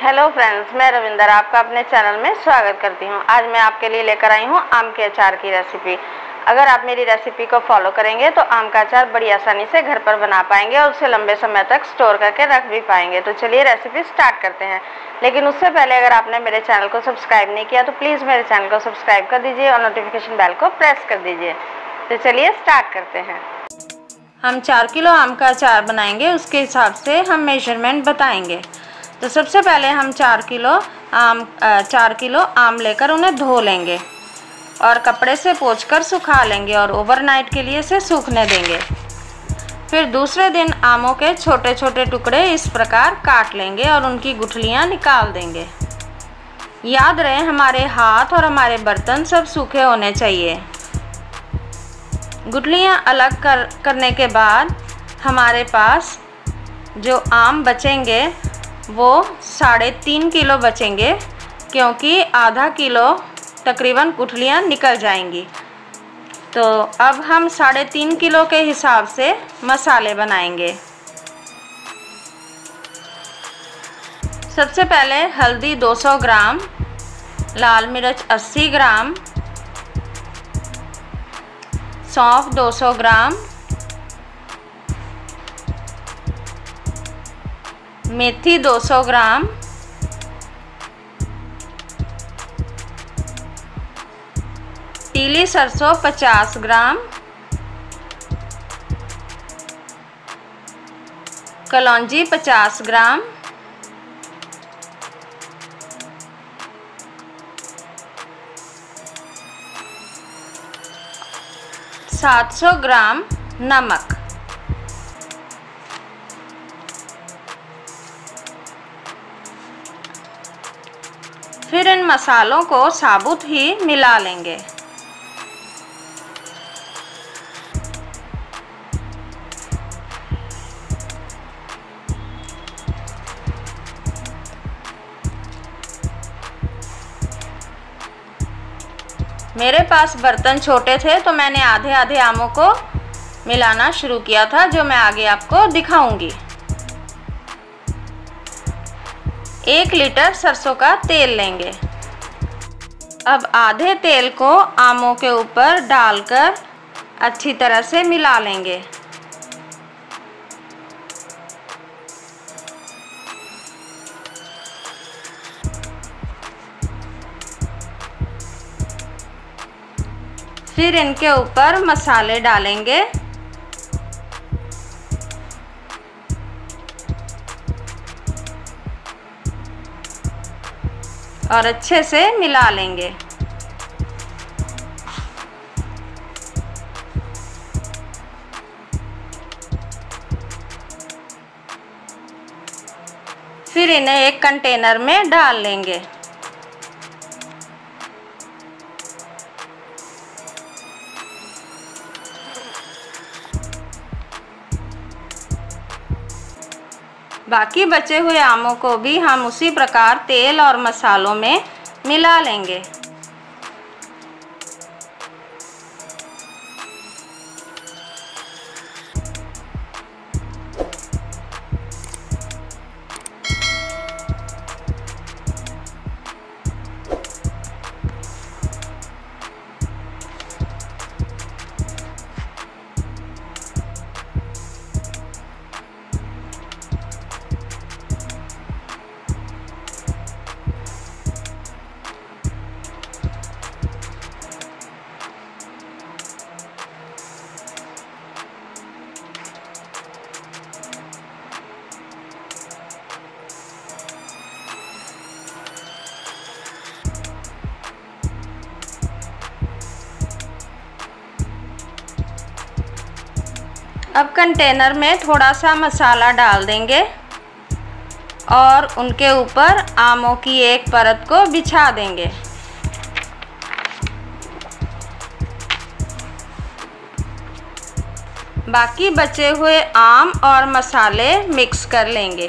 Hello friends, मैं रविंदर आपका अपने चैनल में स्वागत करती हूं। आज मैं आपके लिए लेकर आई हूं आम के अचार की रेसिपी। अगर आप मेरी रेसिपी को फॉलो करेंगे तो आम का अचार बड़ी आसानी से घर पर बना पाएंगे और उसे लंबे समय तक स्टोर करके रख भी पाएंगे। तो चलिए रेसिपी स्टार्ट करते हैं। लेकिन उससे पहले अगर आपने मेरे चैनल को सब्सक्राइब नहीं किया तो प्लीज़ मेरे चैनल को सब्सक्राइब कर दीजिए और नोटिफिकेशन बेल को प्रेस कर दीजिए। तो चलिए स्टार्ट करते हैं। हम 4 किलो आम का अचार बनाएंगे, उसके हिसाब से हम मेजरमेंट बताएंगे। तो सबसे पहले हम 4 किलो आम लेकर उन्हें धो लेंगे और कपड़े से पोंछकर सुखा लेंगे और ओवरनाइट के लिए इसे सूखने देंगे। फिर दूसरे दिन आमों के छोटे छोटे टुकड़े इस प्रकार काट लेंगे और उनकी गुठलियाँ निकाल देंगे। याद रहे हमारे हाथ और हमारे बर्तन सब सूखे होने चाहिए। गुठलियाँ अलग करने के बाद हमारे पास जो आम बचेंगे वो 3.5 किलो बचेंगे, क्योंकि आधा किलो तकरीबन गुठलियाँ निकल जाएंगी। तो अब हम 3.5 किलो के हिसाब से मसाले बनाएंगे। सबसे पहले हल्दी 200 ग्राम, लाल मिर्च 80 ग्राम, सौंफ 200 ग्राम, मेथी 200 ग्राम, पीली सरसों 50 ग्राम, कलौंजी 50 ग्राम, ,700 ग्राम नमक। फिर इन मसालों को साबुत ही मिला लेंगे। मेरे पास बर्तन छोटे थे तो मैंने आधे आधे आमों को मिलाना शुरू किया था, जो मैं आगे आपको दिखाऊंगी। 1 लीटर सरसों का तेल लेंगे। अब आधे तेल को आमों के ऊपर डालकर अच्छी तरह से मिला लेंगे। फिर इनके ऊपर मसाले डालेंगे और अच्छे से मिला लेंगे। फिर इन्हें एक कंटेनर में डाल लेंगे। बाकी बचे हुए आमों को भी हम उसी प्रकार तेल और मसालों में मिला लेंगे। अब कंटेनर में थोड़ा सा मसाला डाल देंगे और उनके ऊपर आमों की एक परत को बिछा देंगे। बाकी बचे हुए आम और मसाले मिक्स कर लेंगे।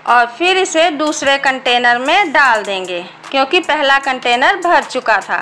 और फिर इसे दूसरे कंटेनर में डाल देंगे क्योंकि पहला कंटेनर भर चुका था।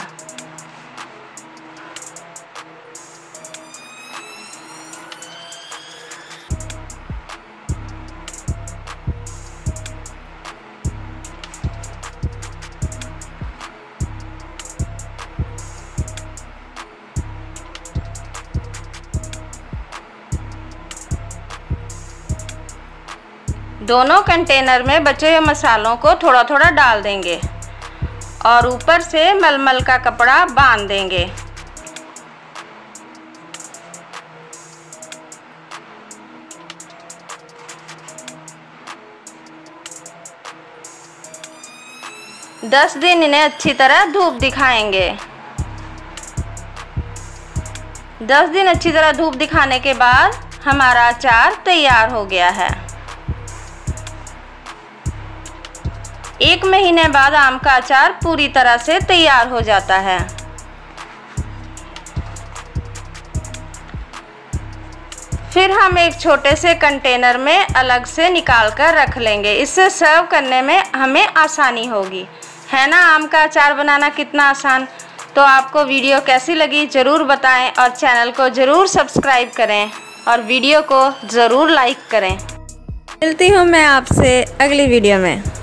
दोनों कंटेनर में बचे हुए मसालों को थोड़ा थोड़ा डाल देंगे और ऊपर से मलमल का कपड़ा बांध देंगे। दस दिन इन्हें अच्छी तरह धूप दिखाएंगे। 10 दिन अच्छी तरह धूप दिखाने के बाद हमारा अचार तैयार हो गया है। 1 महीने बाद आम का अचार पूरी तरह से तैयार हो जाता है। फिर हम एक छोटे से कंटेनर में अलग से निकाल कर रख लेंगे। इससे सर्व करने में हमें आसानी होगी। है ना आम का अचार बनाना कितना आसान। तो आपको वीडियो कैसी लगी ज़रूर बताएं और चैनल को ज़रूर सब्सक्राइब करें और वीडियो को ज़रूर लाइक करें। मिलती हूँ मैं आपसे अगली वीडियो में।